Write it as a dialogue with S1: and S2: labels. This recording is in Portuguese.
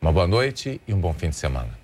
S1: Uma boa noite e um bom fim de semana.